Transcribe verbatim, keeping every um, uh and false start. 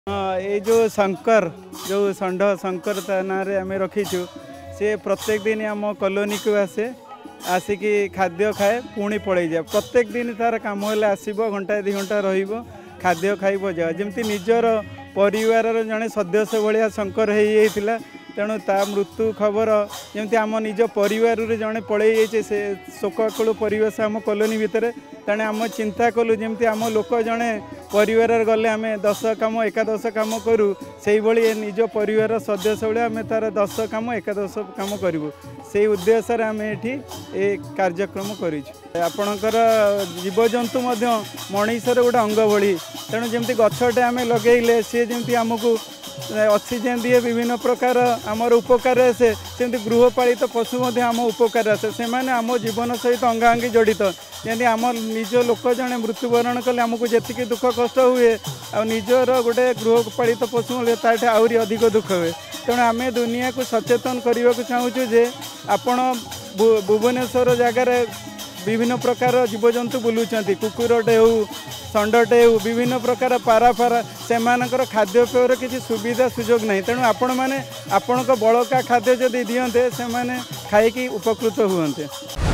हाँ, ये जो शंकर जो षंड शंकर ना आम रखीचु सी प्रत्येक दिन आम कॉलोनी को आसे आसिक खाद्य खाए पुणी पड़े जाए प्रत्येक दिन तार कम आसब घंटा दि घंटा खाद्य खाइब जाए जमी निजर परिवार जड़े सदस्य भाया शंकर होता तेणु ता मृत्यु खबर जमी आम निज परिवार जड़े पड़े जाइए से शोकाकुल परिवेश आम कॉलोनी भितर तेणु आम चिंता कलु जमी आम लोक जड़े परिवार गले आम दस कम एकादश कम करूँ से भाई निज परिवार सदस्य भाई आम तार दस कम एकादश कम करूँ से उद्देश्य आम ये कार्यक्रम करपणकर जीवजंतु मनीषर गोटे अंग भली तेणु जमी गछटे आम लगे सी जमी आमको ऑक्सीजन दिए विभिन्न प्रकार आमर उपकार आसे सेमती गृहपालित पशु आम उपकार आसे से आम जीवन सहित अंगांगी जड़ित जमी आम निज लोक जड़े मृत्युवरण कले आमको जी दुख कष्ट हुए आ निजर गोटे गृहपालित पशु ताठे आहरी अधिक दुख हुए तेणु आम दुनिया को सचेतन करने को चाहूँ जे आपण भुवनेश्वर जगार विभिन्न प्रकार जीवजंतु बुलूँ कुकुरटे हो षंडटे हो विभिन्न प्रकार पारा फारा से खाद्यपेयर किसी सुविधा सुजोग नहीं तेणु आपण मैंने आपण बड़का खाद्य जदि दियंते से खाई उपकृत हुए।